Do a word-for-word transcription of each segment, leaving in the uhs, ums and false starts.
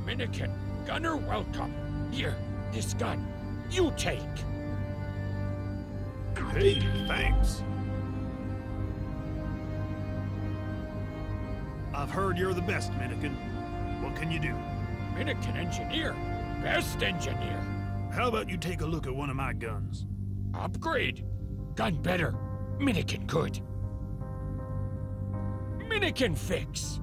Minikin, gunner welcome. Here, this gun. You take. Hey, thanks. I've heard you're the best, Minikin. What can you do? Minikin engineer. Best engineer. How about you take a look at one of my guns? Upgrade. Gun better. Minikin good. Minikin fix.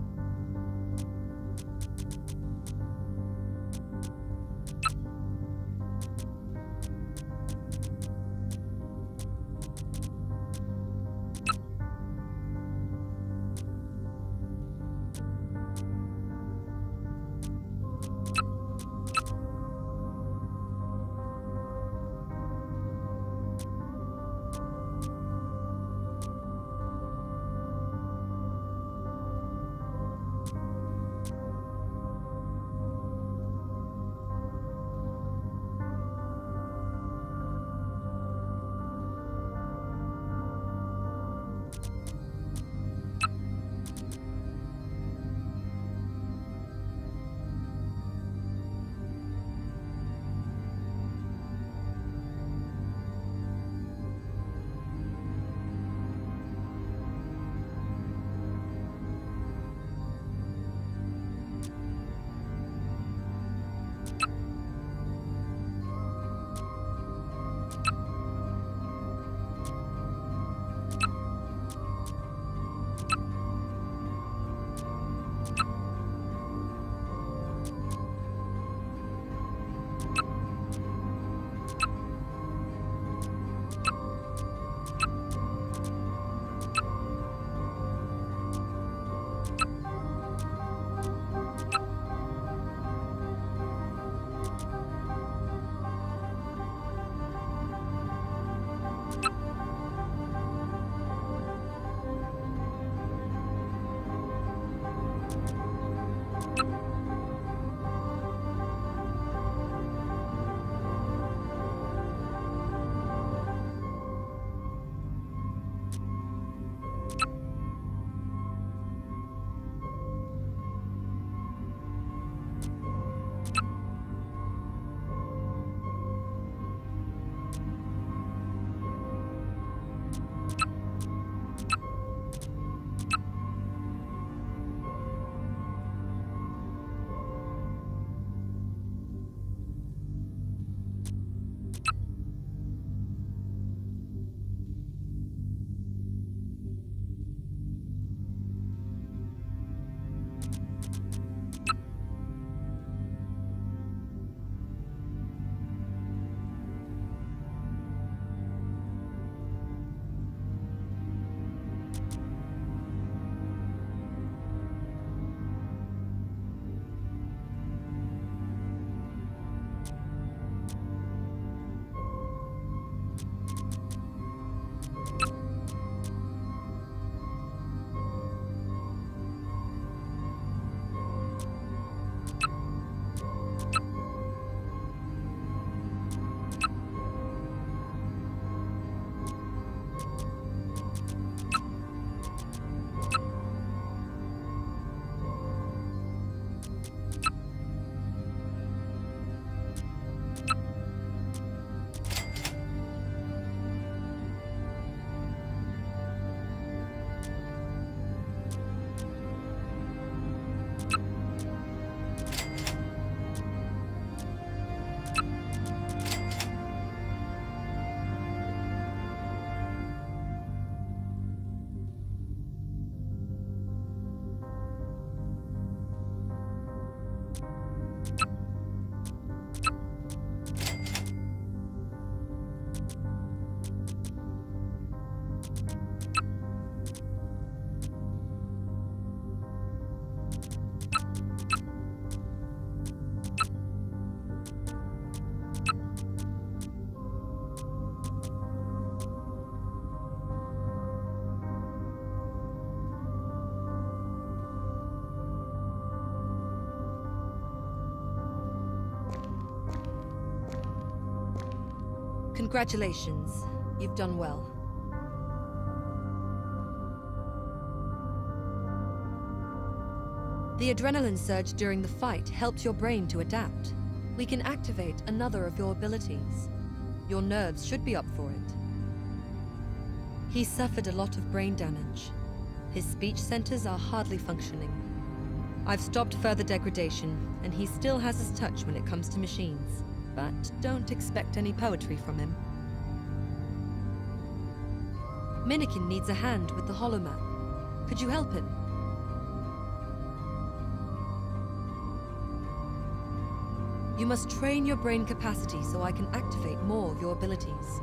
Congratulations. You've done well. The adrenaline surge during the fight helps your brain to adapt. We can activate another of your abilities. Your nerves should be up for it. He suffered a lot of brain damage. His speech centers are hardly functioning. I've stopped further degradation, and he still has his touch when it comes to machines. But don't expect any poetry from him. Minikin needs a hand with the holomap. Could you help him? You must train your brain capacity so I can activate more of your abilities.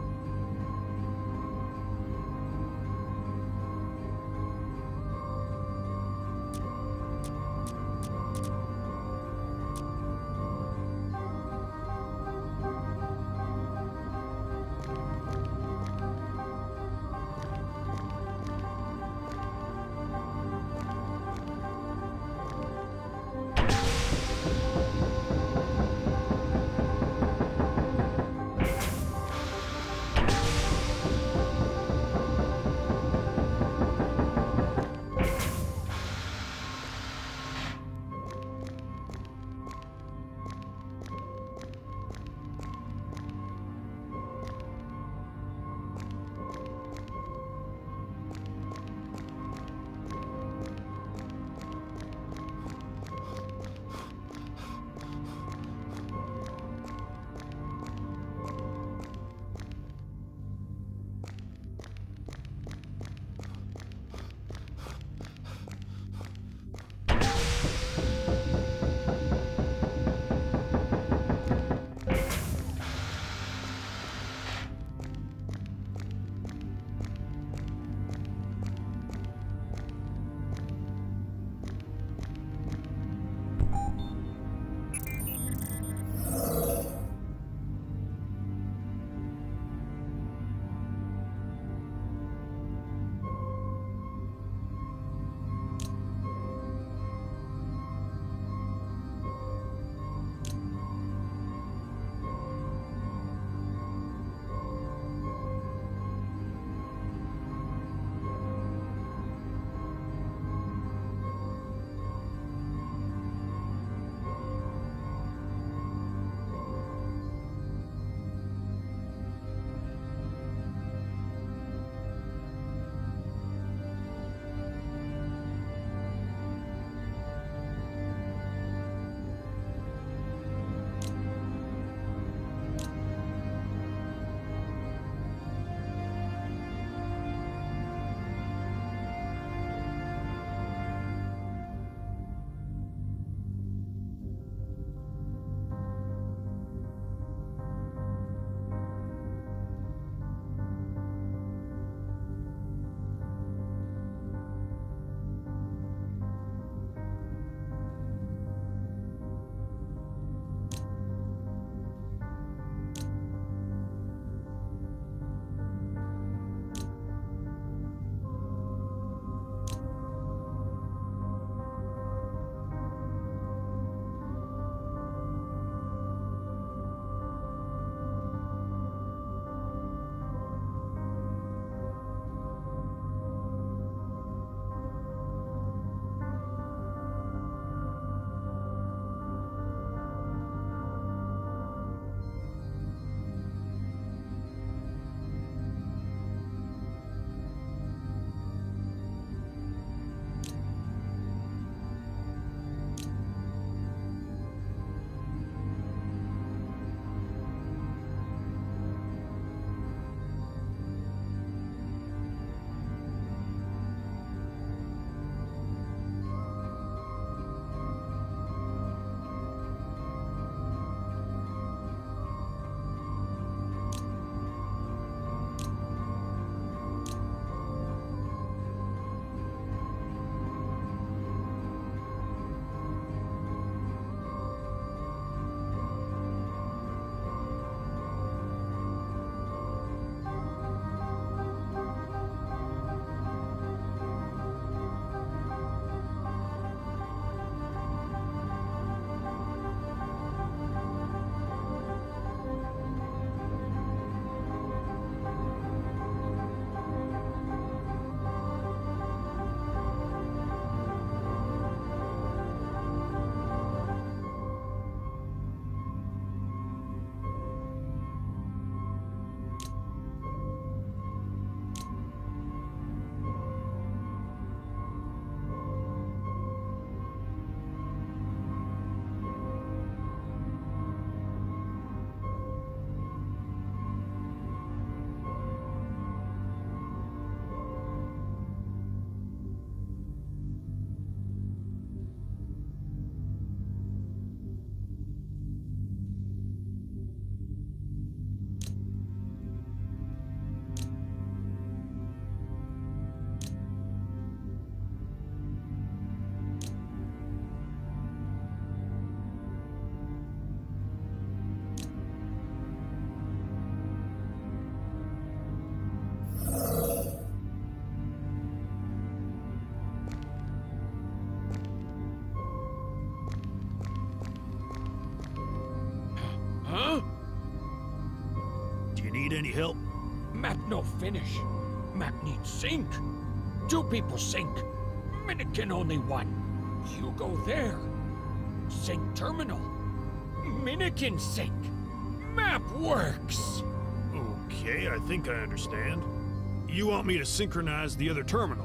any help? Map no finish. Map needs sink. Two people sink. Minikin only one. You go there. Sink terminal. Minikin sink. Map works. Okay, I think I understand. You want me to synchronize the other terminal?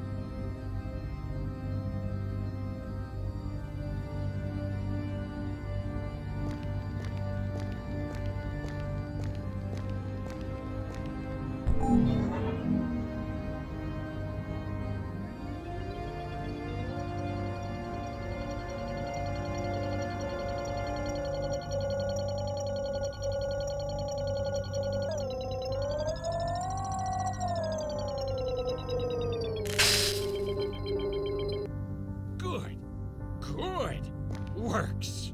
Good. Good. Works.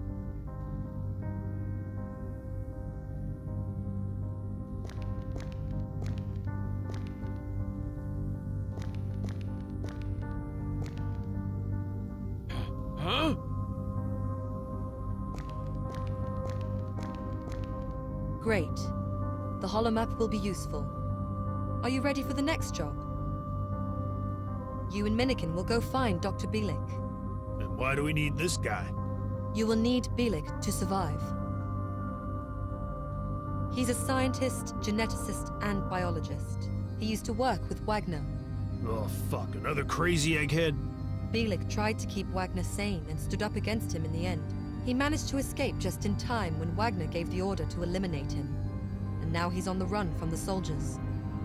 Huh? Great. The holomap will be useful. Are you ready for the next job? You and Minikin will go find Doctor Bielik. And why do we need this guy? You will need Bielik to survive. He's a scientist, geneticist, and biologist. He used to work with Wagner. Oh, fuck, another crazy egghead? Bielik tried to keep Wagner sane and stood up against him in the end. He managed to escape just in time when Wagner gave the order to eliminate him. And now he's on the run from the soldiers.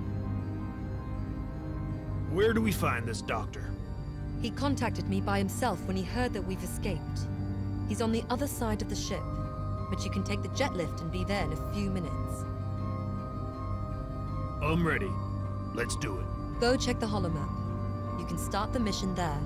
Where do we find this doctor? He contacted me by himself when he heard that we've escaped. He's on the other side of the ship, but you can take the jet lift and be there in a few minutes. I'm ready. Let's do it. Go check the holomap. You can start the mission there.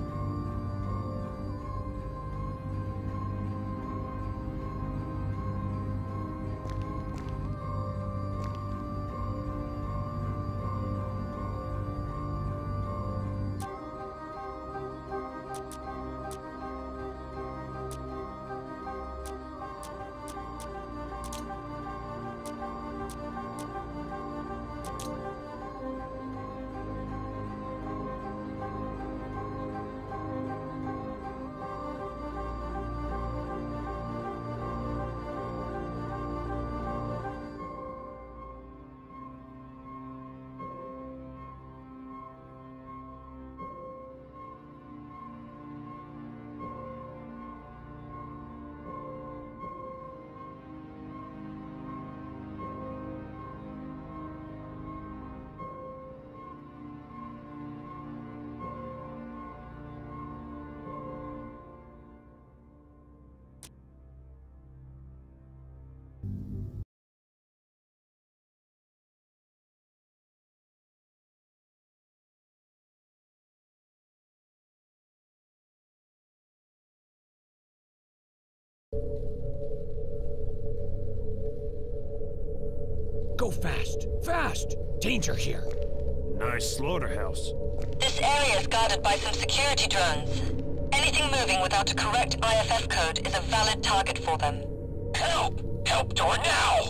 Go fast. Fast. Danger here. Nice slaughterhouse. This area is guarded by some security drones. Anything moving without a correct I F F code is a valid target for them. Help! Help door now!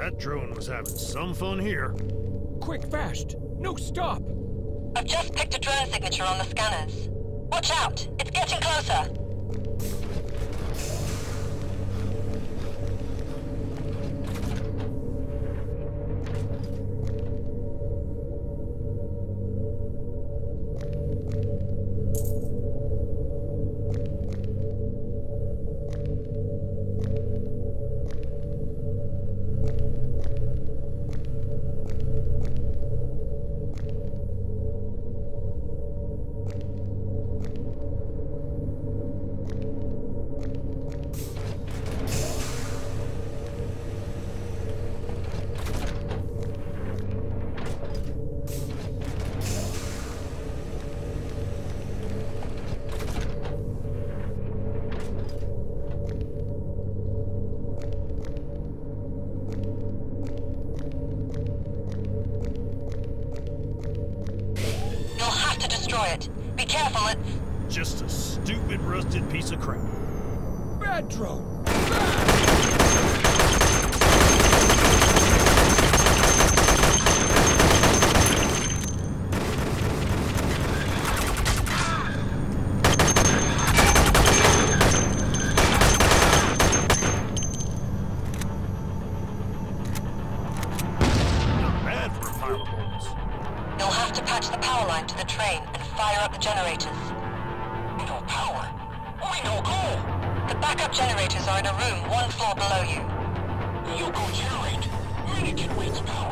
That drone was having some fun here. Quick, fast! No stop! I've just picked a drone signature on the scanners. Watch out! It's getting closer! Be careful, it's... Just a stupid, rusted piece of crap. Bad drone! Not bad for a pile of bolts. You'll have to patch the power line to the train and fire up the generators. No power! We no go! The backup generators are in a room one floor below you. You go generate. Minikin waits power.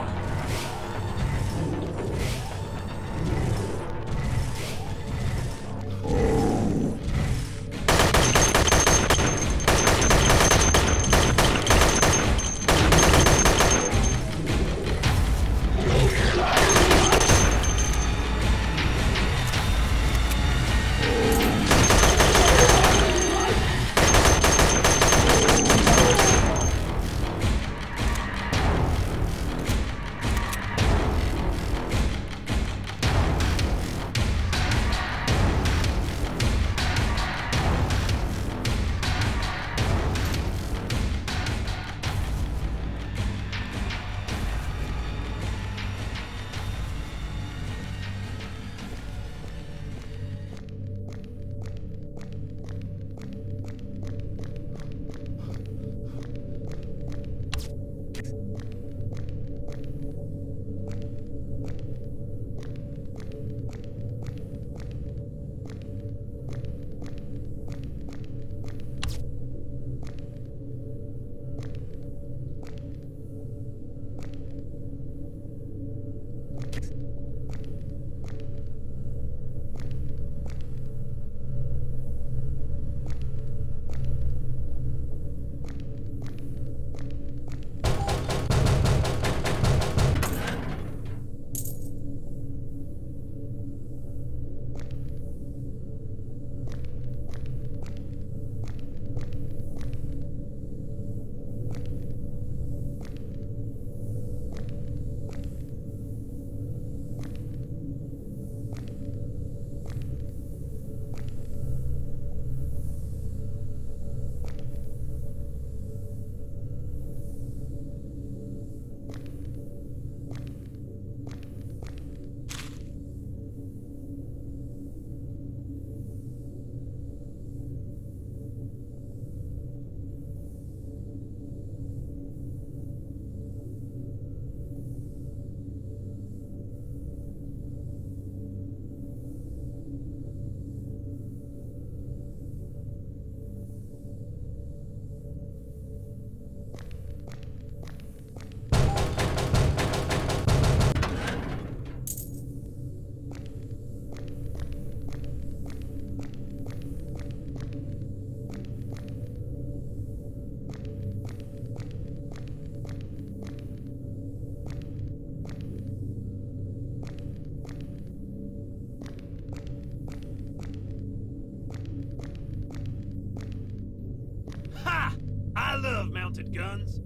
I love mounted guns.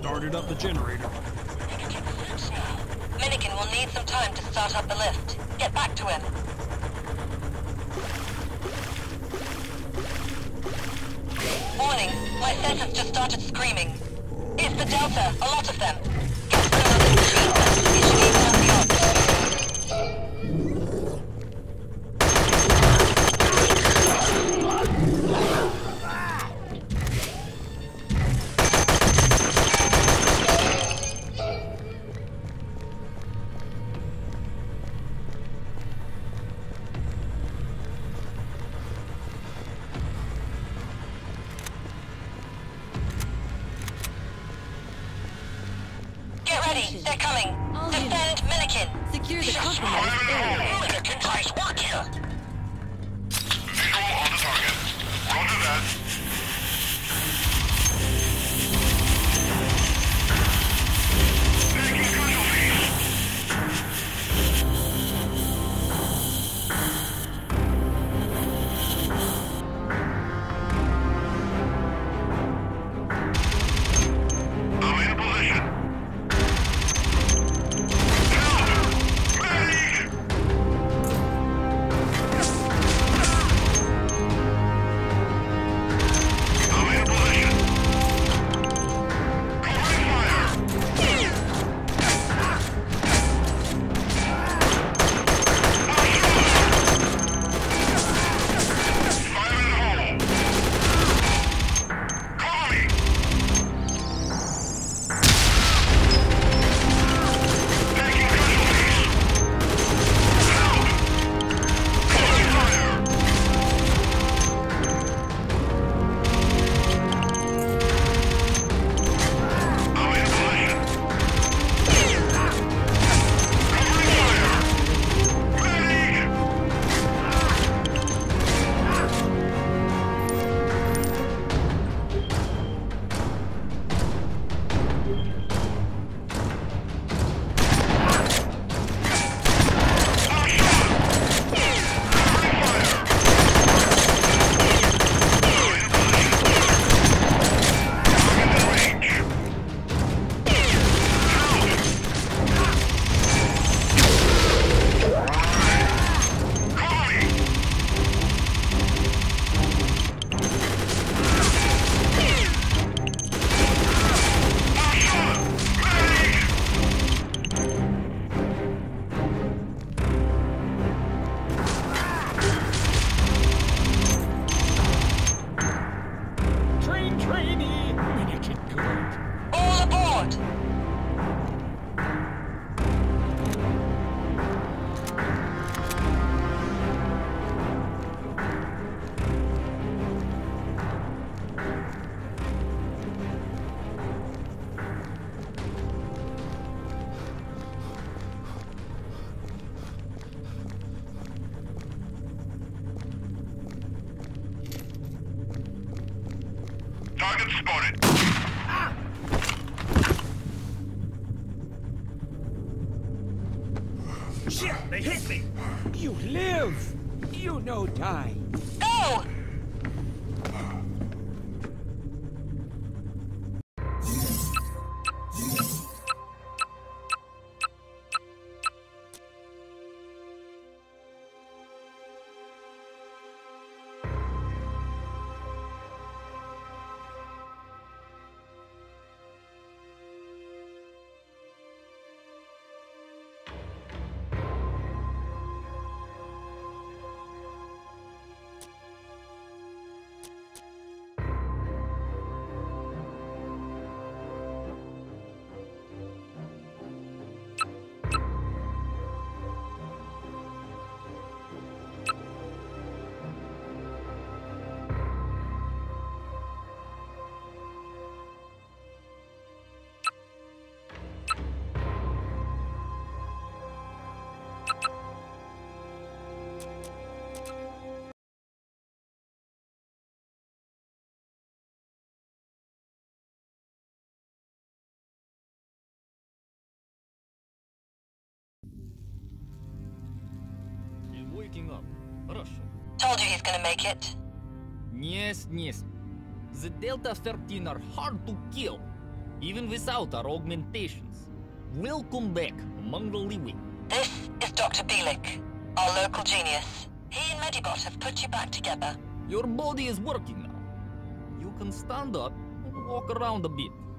started up the generator. Minikin will need some time to start up the lift. Get back to him. Warning, my sensors just started screaming. It's the Delta, a lot of them. Get to another machine. It should even out the odds. They're coming. All Defend Minikin. Secure the compromised area. Minikin, nice work here. Visual on the target. Roger that. Taking casualties. I'm in position. Target spotted. Ah! Shit, they hit me! You live! You no die. Go! Waking up. Хорошо. Told you he's gonna make it. Yes, yes. The Delta thirteen are hard to kill. even without our augmentations. Welcome back among the living. This is Doctor Bielik, our local genius. He and Medibot have put you back together. Your body is working now. You can stand up and walk around a bit.